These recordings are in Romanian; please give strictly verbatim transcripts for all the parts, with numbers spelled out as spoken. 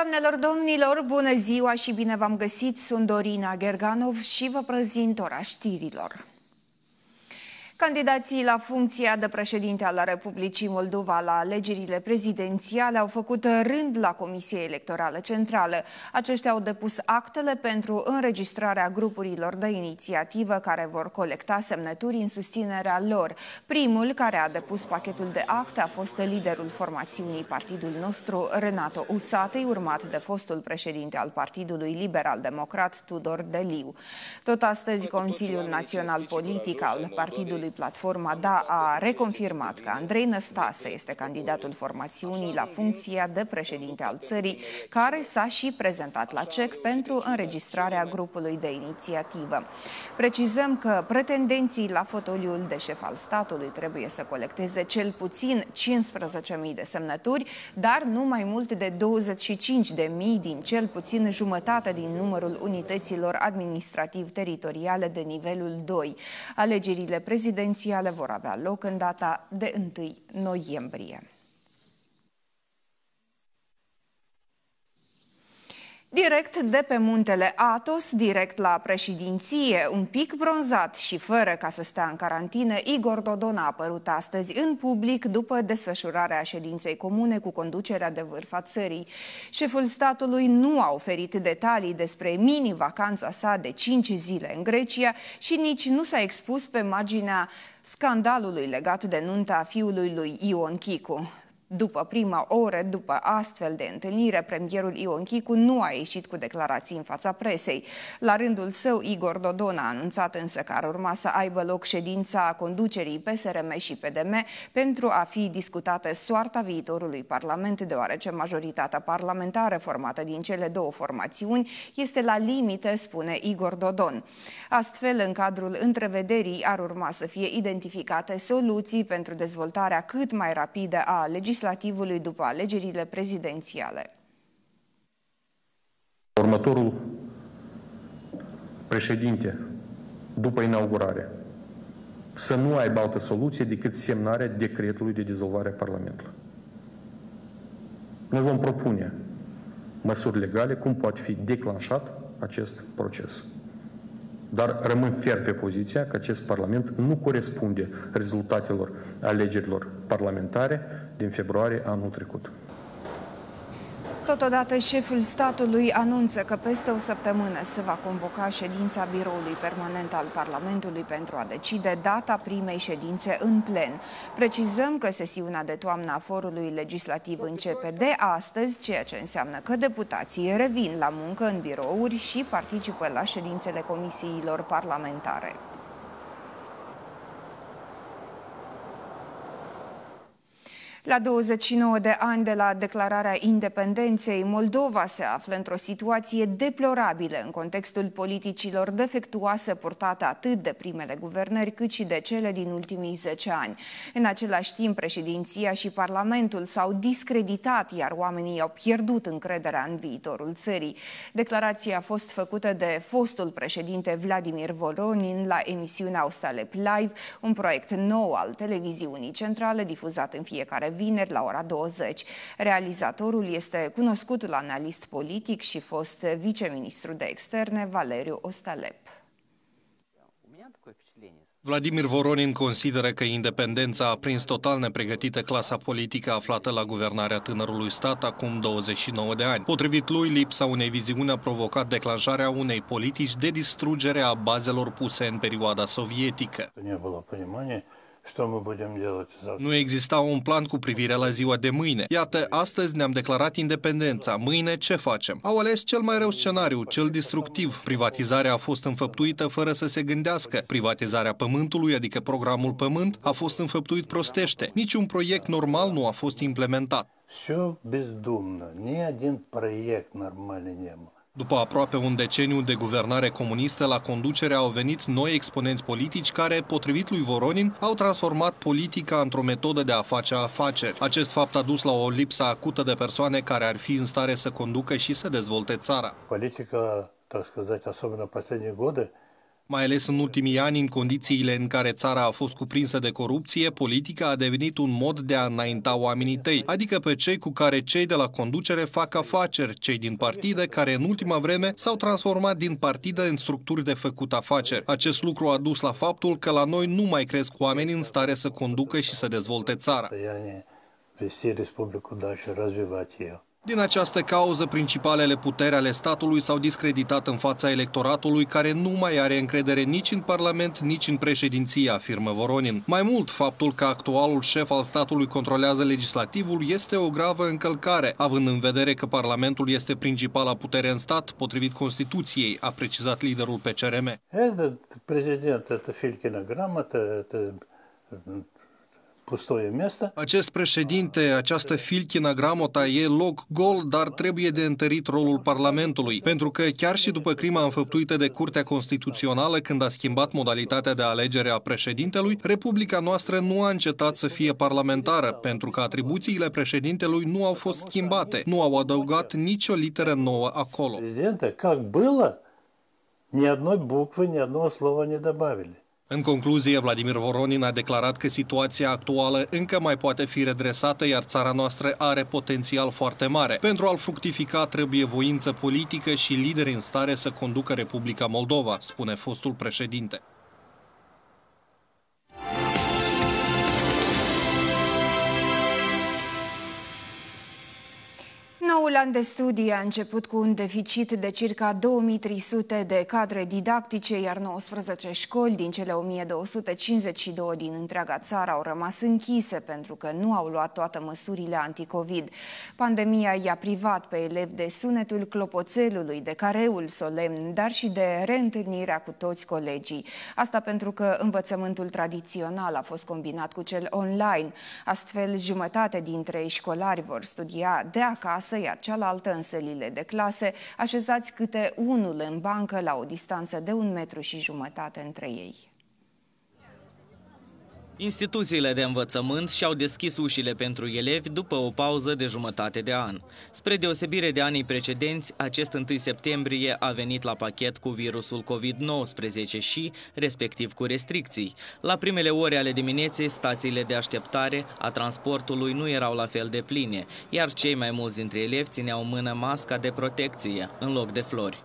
Doamnelor, domnilor, bună ziua și bine v-am găsit! Sunt Dorina Gerganov și vă prezint ora știrilor. Candidații la funcția de președinte al Republicii Moldova la alegerile prezidențiale au făcut rând la Comisia Electorală Centrală. Aceștia au depus actele pentru înregistrarea grupurilor de inițiativă care vor colecta semnături în susținerea lor. Primul care a depus pachetul de acte a fost liderul formațiunii Partidul Nostru, Renato Usatăi, urmat de fostul președinte al Partidului Liberal-Democrat, Tudor Deliu. Tot astăzi, Consiliul Național Politic al Partidului Platforma Da a reconfirmat că Andrei Năstase este candidatul formațiunii la funcția de președinte al țării, care s-a și prezentat la C E C pentru înregistrarea grupului de inițiativă. Precizăm că pretendenții la fotoliul de șef al statului trebuie să colecteze cel puțin cincisprezece mii de semnături, dar nu mai mult de douăzeci și cinci de mii din cel puțin jumătate din numărul unităților administrativ-teritoriale de nivelul doi. Alegerile prezidențiale vor avea loc în data de întâi noiembrie. Direct de pe muntele Athos, direct la președinție, un pic bronzat și fără ca să stea în carantină, Igor Dodon a apărut astăzi în public după desfășurarea ședinței comune cu conducerea de vârf a țării. Șeful statului nu a oferit detalii despre mini-vacanța sa de cinci zile în Grecia și nici nu s-a expus pe marginea scandalului legat de nunta fiului lui Ion Chicu. După prima oră, după astfel de întâlnire, premierul Ion Chicu nu a ieșit cu declarații în fața presei. La rândul său, Igor Dodon a anunțat însă că ar urma să aibă loc ședința conducerii P S R M și P D M pentru a fi discutată soarta viitorului Parlament, deoarece majoritatea parlamentară formată din cele două formațiuni este la limită, spune Igor Dodon. Astfel, în cadrul întrevederii ar urma să fie identificate soluții pentru dezvoltarea cât mai rapidă a legislației legislativului după alegerile prezidențiale. Următorul președinte, după inaugurare, să nu aibă altă soluție decât semnarea decretului de dizolvare a Parlamentului. Noi vom propune măsuri legale cum poate fi declanșat acest proces. Dar rămân ferm pe poziția că acest Parlament nu corespunde rezultatelor alegerilor parlamentare din februarie anul trecut. Totodată, șeful statului anunță că peste o săptămână se va convoca ședința biroului permanent al Parlamentului pentru a decide data primei ședințe în plen. Precizăm că sesiunea de toamnă a forului legislativ începe de astăzi, ceea ce înseamnă că deputații revin la muncă în birouri și participă la ședințele comisiilor parlamentare. La douăzeci și nouă de ani de la declararea independenței, Moldova se află într-o situație deplorabilă în contextul politicilor defectuoase purtate atât de primele guvernări cât și de cele din ultimii zece ani. În același timp, președinția și Parlamentul s-au discreditat, iar oamenii au pierdut încrederea în viitorul țării. Declarația a fost făcută de fostul președinte Vladimir Voronin la emisiunea Ostalep Live, un proiect nou al televiziunii centrale difuzat în fiecare vineri la ora douăzeci. Realizatorul este cunoscutul analist politic și fost viceministru de externe Valeriu Ostalep. Vladimir Voronin consideră că independența a prins total nepregătită clasa politică aflată la guvernarea tânărului stat acum douăzeci și nouă de ani. Potrivit lui, lipsa unei viziuni a provocat declanșarea unei politici de distrugere a bazelor puse în perioada sovietică. Nu exista un plan cu privire la ziua de mâine. Iată, astăzi ne-am declarat independența. Mâine ce facem? Au ales cel mai rău scenariu, cel destructiv. Privatizarea a fost înfăptuită fără să se gândească. Privatizarea pământului, adică programul Pământ, a fost înfăptuit prostește. Niciun proiect normal nu a fost implementat. După aproape un deceniu de guvernare comunistă, la conducere au venit noi exponenți politici care, potrivit lui Voronin, au transformat politica într-o metodă de a face afaceri. Acest fapt a dus la o lipsă acută de persoane care ar fi în stare să conducă și să dezvolte țara. Politica, так сказать, особенно последние годы, Mai ales în ultimii ani, în condițiile în care țara a fost cuprinsă de corupție, politica a devenit un mod de a înainta oamenii tăi, adică pe cei cu care cei de la conducere fac afaceri, cei din partide care în ultima vreme s-au transformat din partide în structuri de făcut afaceri. Acest lucru a dus la faptul că la noi nu mai cresc oameni în stare să conducă și să dezvolte țara. Din această cauză, principalele puteri ale statului s-au discreditat în fața electoratului, care nu mai are încredere nici în Parlament, nici în președinție, afirmă Voronin. Mai mult, faptul că actualul șef al statului controlează legislativul este o gravă încălcare, având în vedere că Parlamentul este principala putere în stat, potrivit Constituției, a precizat liderul P C R M. Acest președinte, această filchină gramota e loc gol, dar trebuie de întărit rolul Parlamentului, pentru că chiar și după crima înfăptuită de Curtea Constituțională, când a schimbat modalitatea de alegere a președintelui, Republica noastră nu a încetat să fie parlamentară, pentru că atribuțiile președintelui nu au fost schimbate, nu au adăugat nicio literă nouă acolo. Președinte, как было, ни одной буквы, ни одного слова не добавили. În concluzie, Vladimir Voronin a declarat că situația actuală încă mai poate fi redresată, iar țara noastră are potențial foarte mare. Pentru a-l fructifica trebuie voință politică și lideri în stare să conducă Republica Moldova, spune fostul președinte. Noul an de studii a început cu un deficit de circa două mii trei sute de cadre didactice, iar nouăsprezece școli din cele o mie două sute cincizeci și două din întreaga țară au rămas închise pentru că nu au luat toate măsurile anticovid. Pandemia i-a privat pe elevi de sunetul clopoțelului, de careul solemn, dar și de reîntâlnirea cu toți colegii. Asta pentru că învățământul tradițional a fost combinat cu cel online. Astfel, jumătate dintre școlari vor studia de acasă, iar cealaltă în sălile de clase, așezați câte unul în bancă la o distanță de un metru și jumătate între ei. Instituțiile de învățământ și-au deschis ușile pentru elevi după o pauză de jumătate de an. Spre deosebire de anii precedenți, acest întâi septembrie a venit la pachet cu virusul COVID nouăsprezece și, respectiv, cu restricții. La primele ore ale dimineții, stațiile de așteptare a transportului nu erau la fel de pline, iar cei mai mulți dintre elevi țineau în mână masca de protecție, în loc de flori.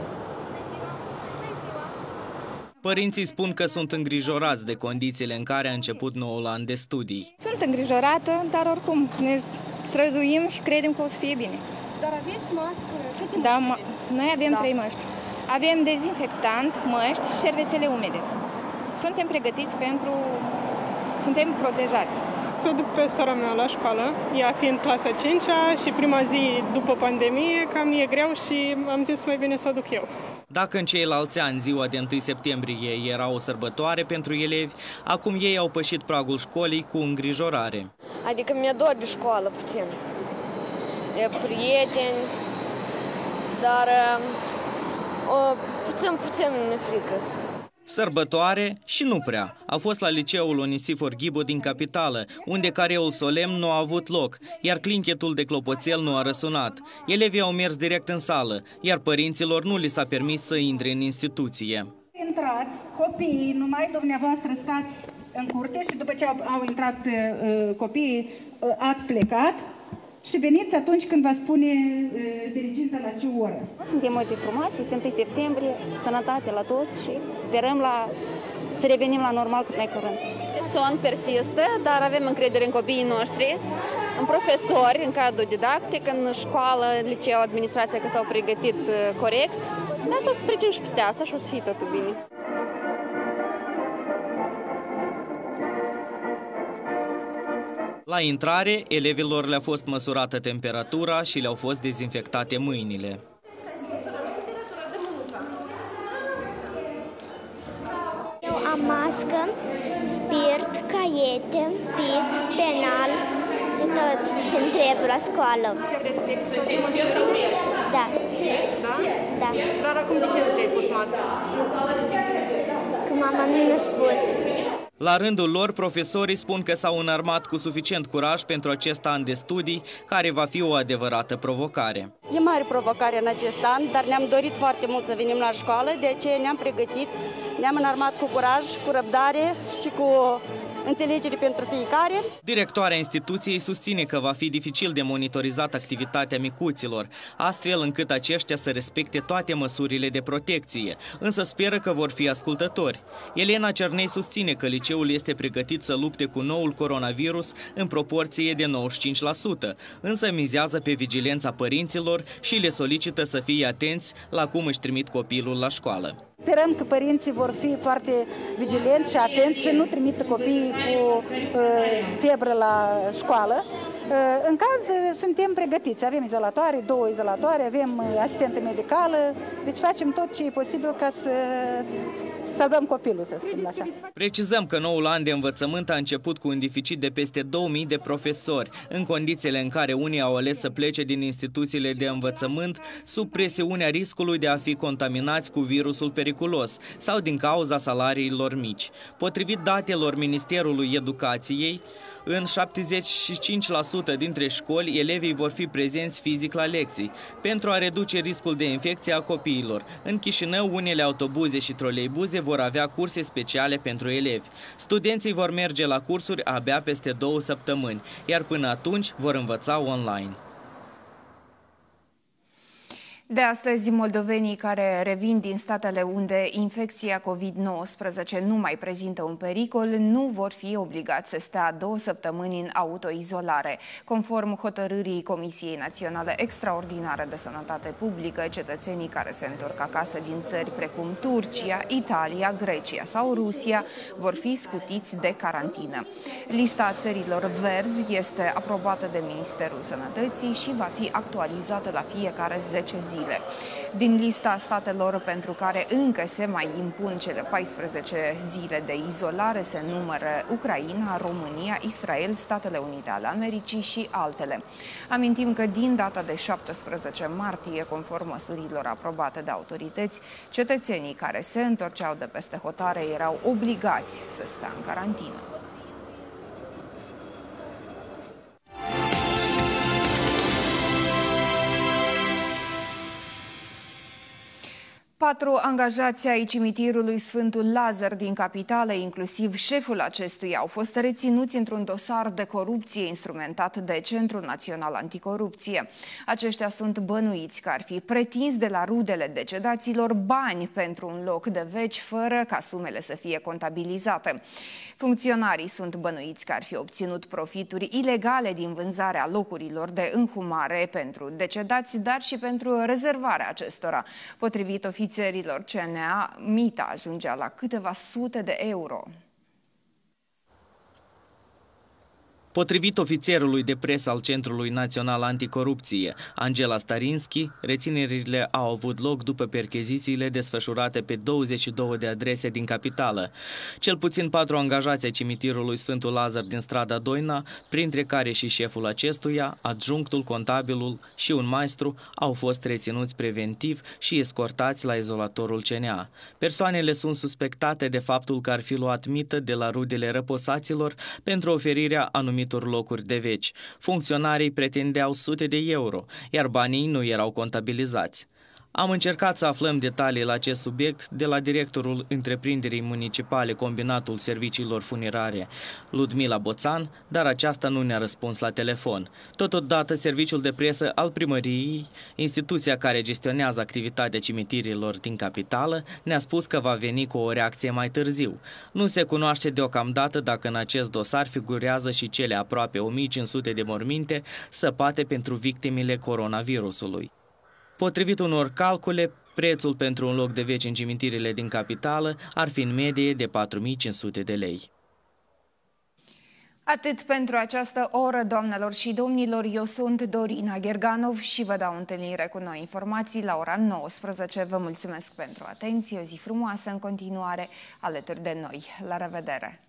Părinții spun că sunt îngrijorați de condițiile în care a început noul an de studii. Sunt îngrijorată, dar oricum ne străduim și credem că o să fie bine. Dar aveți mască? Câte da, ma noi avem da. trei măști. Avem dezinfectant, măști și șervețele umede. Suntem pregătiți pentru... suntem protejați. Să duc pe sora mea la școală, ea fiind clasa a cincea și prima zi după pandemie, cam e greu și am zis mai bine să o duc eu. Dacă în ceilalți ani ziua de întâi septembrie era o sărbătoare pentru elevi, acum ei au pășit pragul școlii cu îngrijorare. Adică mi-e dor de școală puțin, e prieteni, dar o, puțin, puțin mi-e frică. Sărbătoare și nu prea. A fost la liceul Onisifor Ghibo din capitală, unde careul solemn nu a avut loc, iar clinchetul de clopoțel nu a răsunat. Elevii au mers direct în sală, iar părinților nu li s-a permis să intre în instituție. Intrați, copiii, numai dumneavoastră stați în curte și după ce au, au intrat uh, copiii, uh, ați plecat. Și veniți atunci când va spune uh, diriginta la ce oră. Sunt emoții frumoase, este întâi septembrie, sănătate la toți și sperăm la, să revenim la normal cât mai curând. Son persistă, dar avem încredere în copiii noștri, în profesori, în cadrul didactic, în școală, liceu, administrația, că s-au pregătit corect. De asta o să trecem și peste asta și o să fie totul bine. La intrare, elevilor le-a fost măsurată temperatura și le-au fost dezinfectate mâinile. Eu am mască, spirit, caiete, pix, penal și tot ce-mi trebuie la școală. Da. Da? Da. Dar acum de ce nu ți-ai pus mască? Că mama nu mi-a spus. La rândul lor, profesorii spun că s-au înarmat cu suficient curaj pentru acest an de studii, care va fi o adevărată provocare. E mare provocare în acest an, dar ne-am dorit foarte mult să venim la școală, de aceea ne-am pregătit Ne-am înarmat cu curaj, cu răbdare și cu înțelegere pentru fiecare. Directoarea instituției susține că va fi dificil de monitorizat activitatea micuților, astfel încât aceștia să respecte toate măsurile de protecție, însă speră că vor fi ascultători. Elena Cernei susține că liceul este pregătit să lupte cu noul coronavirus în proporție de nouăzeci și cinci la sută, însă mizează pe vigilența părinților și le solicită să fie atenți la cum își trimit copilul la școală. Sperăm că părinții vor fi foarte vigilenți și atenți să nu trimită copiii cu uh, febră la școală. Uh, în caz, suntem pregătiți. Avem izolatoare, două izolatoare, avem asistentă medicală, deci facem tot ce e posibil ca să salvăm copilul, să spun așa. Precizăm că noul an de învățământ a început cu un deficit de peste două mii de profesori, în condițiile în care unii au ales să plece din instituțiile de învățământ sub presiunea riscului de a fi contaminați cu virusul periculos sau din cauza salariilor mici. Potrivit datelor Ministerului Educației, în șaptezeci și cinci la sută dintre școli, elevii vor fi prezenți fizic la lecții, pentru a reduce riscul de infecție a copiilor. În Chișinău, unele autobuze și troleibuze vor avea curse speciale pentru elevi. Studenții vor merge la cursuri abia peste două săptămâni, iar până atunci vor învăța online. De astăzi, moldovenii care revin din statele unde infecția COVID nouăsprezece nu mai prezintă un pericol nu vor fi obligați să stea două săptămâni în autoizolare. Conform hotărârii Comisiei Naționale Extraordinare de Sănătate Publică, cetățenii care se întorc acasă din țări precum Turcia, Italia, Grecia sau Rusia vor fi scutiți de carantină. Lista țărilor verzi este aprobată de Ministerul Sănătății și va fi actualizată la fiecare zece zile. Din lista statelor pentru care încă se mai impun cele paisprezece zile de izolare se numără Ucraina, România, Israel, Statele Unite ale Americii și altele. Amintim că din data de șaptesprezece martie, conform măsurilor aprobate de autorități, cetățenii care se întorceau de peste hotare erau obligați să stea în carantină. Patru angajați ai cimitirului Sfântul Lazar din capitală, inclusiv șeful acestuia, au fost reținuți într-un dosar de corupție instrumentat de Centrul Național Anticorupție. Aceștia sunt bănuiți că ar fi pretins de la rudele decedaților bani pentru un loc de veci, fără ca sumele să fie contabilizate. Funcționarii sunt bănuiți că ar fi obținut profituri ilegale din vânzarea locurilor de înhumare pentru decedați, dar și pentru rezervarea acestora. Potrivit ofițerilor C N A, mita ajungea la câteva sute de euro. Potrivit ofițerului de presă al Centrului Național Anticorupție, Angela Starinski, reținerile au avut loc după perchezițiile desfășurate pe douăzeci și două de adrese din capitală. Cel puțin patru angajați ai cimitirului Sfântul Lazar din strada Doina, printre care și șeful acestuia, adjunctul, contabilul și un maestru, au fost reținuți preventiv și escortați la izolatorul C N A. Persoanele sunt suspectate de faptul că ar fi luat mită de la rudele răposaților pentru oferirea anumitor locuri de veci. Funcționarii pretindeau sute de euro, iar banii nu erau contabilizați. Am încercat să aflăm detalii la acest subiect de la directorul întreprinderii municipale Combinatul Serviciilor Funerare, Ludmila Boțan, dar aceasta nu ne-a răspuns la telefon. Totodată, serviciul de presă al primăriei, instituția care gestionează activitatea cimitirilor din capitală, ne-a spus că va veni cu o reacție mai târziu. Nu se cunoaște deocamdată dacă în acest dosar figurează și cele aproape o mie cinci sute de morminte săpate pentru victimele coronavirusului. Potrivit unor calcule, prețul pentru un loc de veci în cimitirile din capitală ar fi în medie de patru mii cinci sute de lei. Atât pentru această oră, doamnelor și domnilor, eu sunt Dorina Gherganov și vă dau întâlnire cu noi informații la ora nouăsprezece. Vă mulțumesc pentru atenție, o zi frumoasă în continuare alături de noi. La revedere!